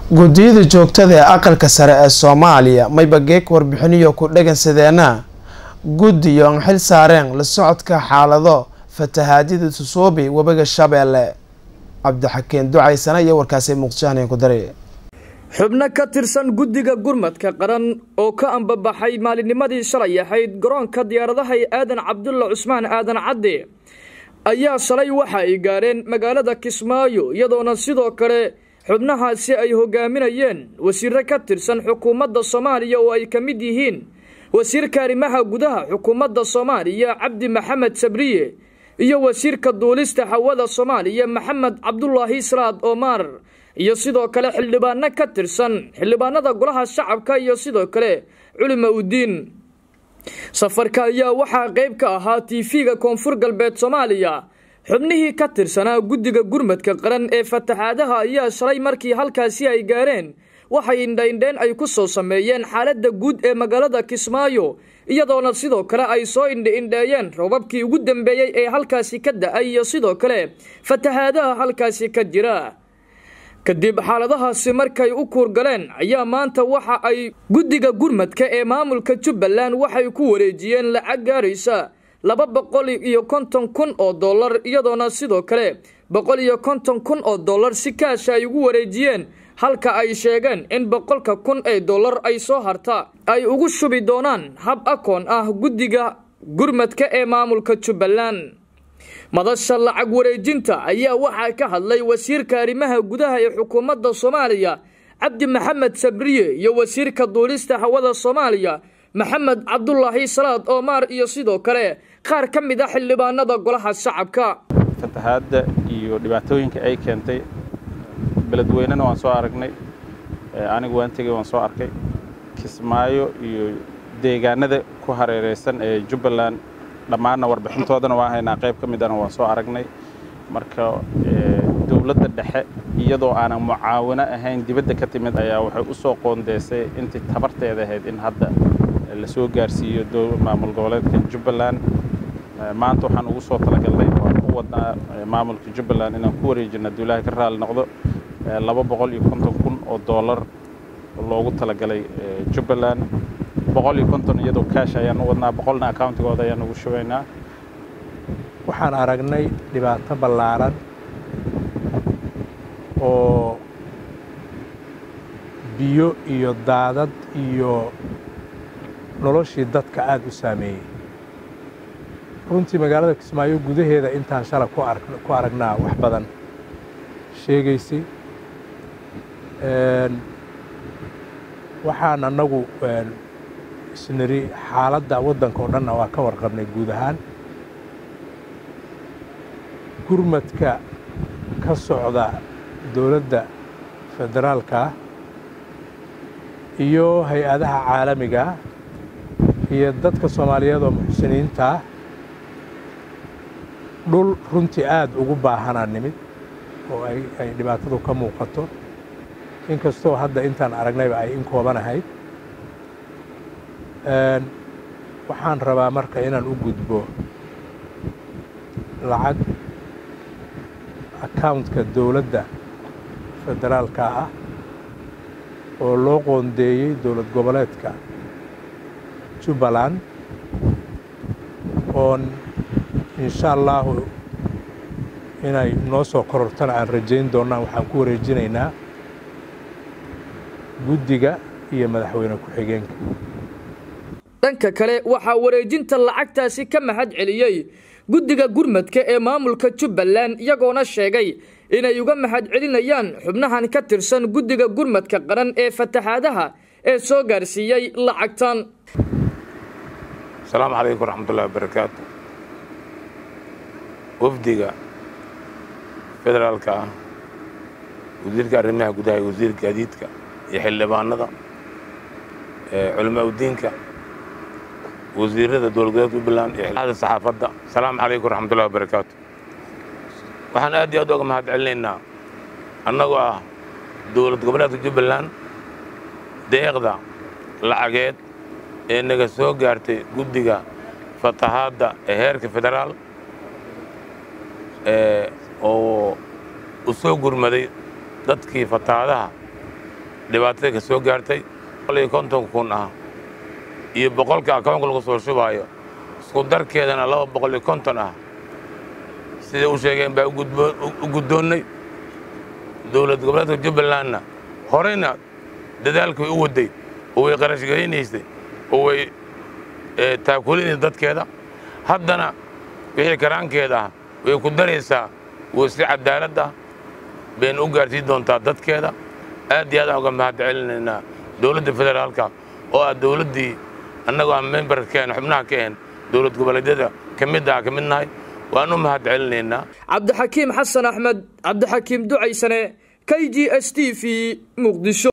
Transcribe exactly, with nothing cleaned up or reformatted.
guddiyada joogtada ee aqalka sare ee Soomaaliya mayba geek warbixinayo ku dhagansadeena guddiyo aan xil saareen la socodka xaalado fatahaadida Tusobi wabaga Shabeelle Cabdixakiin Ducaysana iyo warkaasay muqdisho ku daray xubna ka tirsan guddiga gurmadka qaran oo ka anbabaxay maalinimadii shalay ahayd garoonka diyaaradaha Aadan Cabdulla Cusmaan Aadan Cadde ayaa shalay waxa ay gaareen magaalada Kismaayo iyadoona sidoo kale xubnahaasi ay hogaaminayeen wasiirro ka tirsan xukuumadda Soomaaliya oo ay ka mid yihiin wasiirka arrimaha gudaha xukuumadda Soomaaliya Cabdi Maxamed Sabriye iyo wasiirka duulista hawada Soomaaliya Maxamed Cabdullaahi Salaad Omar iyo sidoo kale xildhibaano ka tirsan xildhibaanada golaha shacabka iyo sidoo kale culimo u diin safarka ayaa waxa qayb ka ahaa T V-ga Koonfur Galbeed Soomaaliya xubnihii ka tirsanaa guddiga gurmadka qaran ee fatahaadaha ayaa shalay markii halkaasi ay gaareen waxay indhaindheen ay ku soo sameeyeen xaaladda guud ee magaalada Kismaayo iyadoona sidoo kale ay soo indhaindheeyeen roobabkii ugu dambeeyay ee halkaasi ka da'ay iyo sidoo kale fatahaadaha halkaasi ka jira kadib xaaladahaasi markay u kuurgaleen ayaa maanta waxa ay guddiga gurmadka ee maamulka Jubbaland waxay ku wareejiyeen lacag gaaraysa laba boqol iyo konton kun oo dollar iyadoona sidoo kale boqol iyo konton kun oo dollar si kaash ay ugu wareejiyeen halka ay sheegeen in boqolka kun ee dollar ay soo harta ay ugu shubi doonaan hab akoon ah guddiga gurmadka ee maamulka Jubbaland madasha lacag wareejinta ayaa waxa ka hadlay wasiirka arrimaha gudaha ee xukuumadda Soomaaliya Cabdi Maxamed Sabriye iyo wasiirka duulista hawada Soomaaliya Maxamed Cabdullaahi Salaad Omar iyo sidoo kale qaar ka mid ah xildhibaanada golaha shacabka fatahaadda iyo dhibaatooyinka ay keentay beledweynena waan soo aragnay anigu waan tagay waan soo arkay Kismaayo iyo deegaanada ku hareereysan ee Jubbaland dhammaan warbixintoodana waa haynaa qayb ka mid ah waan soo aragnay marka dawladda dhexe iyadoo aan mucaawino ahayn dibadda ka timid ayaa waxay u soo qoondeysay intii tabarteeda ahayd in hadda la soo gaarsiiyo maamul goboleedka Jubbaland maanta waxaan ugu soo talagalnay oo wadna maamulka Jubbaland inaan ku wareejino duulaha ka raal noqdo laba boqol iyo konton kun oo dollar loogu talagalay Jubbaland boqol iyo konton iyadoo cash ayaan u wadnaa boqolna accountigooda ayaan ugu shubaynaa waxaan aragnay dhibaato ballaaran oo biyo iyo daadad iyo noloshii dadka aad u saameeyay runtii magaalada Kismaayo gudaheeda intaan shalay ku arag ku aragnaa wax badan sheegaysay een waxaan anagu isnari xaaladda waddanka oo dhan waa ka warqabnay guud ahaan gurmadka ka socda dawladda federaalka iyo hay'adaha caalamiga iyo dadka Soomaaliyeed oo muxsiniinta dhul runtii aad ugu baahanaa nimid oo ay ay dhibaatadu ka muuqato inkastoo hadda intaan aragnayba ay in koobanahay een waxaan rabaa marka inaan u gudbo lacag accountka dawladda federaalka ah oo loo qoondeeyay dawlad goboleedka Jubbaland on insha Allah inay noo soo korortana aan rajayn doonaa waxaan ku wareejinaynaa guddiga iyo madaxweyne ku xigeenka dhanka kale waxa wareejinta lacagtaasi ka mahad celiyay guddiga gurmadka ee maamulka Jubbaland iyagoona sheegay inay uga mahad celinayaan xubnahan ka tirsan guddiga gurmadka qaran ee fatahaadaha ee soo gaarsiiyay lacagtan السلام عليكم ورحمة الله وبركاته وفديga federaalka wasiirka arrimaha gudaha wasiirka gaadiidka iyo xildhibaanada ee culimo u diinka wasiirada dowladda Jubbaland iyo xildhibaanada saxaafadda السلام عليكم ورحمة الله وبركاته waxaan aad iyo aad uga mahad celinaynaa annagoo ah dowlad goboleedka Jubbaland deeqda lacageed ee naga soo gaartay guddiga fatahaadda ee heerka federaal ee oo u soo gurmaday dadkii fatahaadaha dhibaatada ka soo gaartay konton kun ah iyo boqolka akawnka lagu soo shubaayo isku darkeedana laba boqol iyo konton ah sida uu sheegeen baa u guddoonnay dowlad goboleedka jubbalandna horeyna dadaalka way u waday oo way qarash garaynaysay oo way taakulinaysa dadkeeda haddana wixii karaankeeda ah way ku daraysaa way si cadaalad ah bayna u gaarsiin doontaa dadkeeda aad iyo aad aan uga mahadcelinaynaa dowladda federaalka oo ah dowladdii annagoo aan membarkeen xubnaha ka ahayn dowlad goboleedyada ka mid ah ka mid nahay waan u mahadcelinaynaa. cabdixakiim xasan axmed cabdixakiim ducaysane k g s t v muqdisho.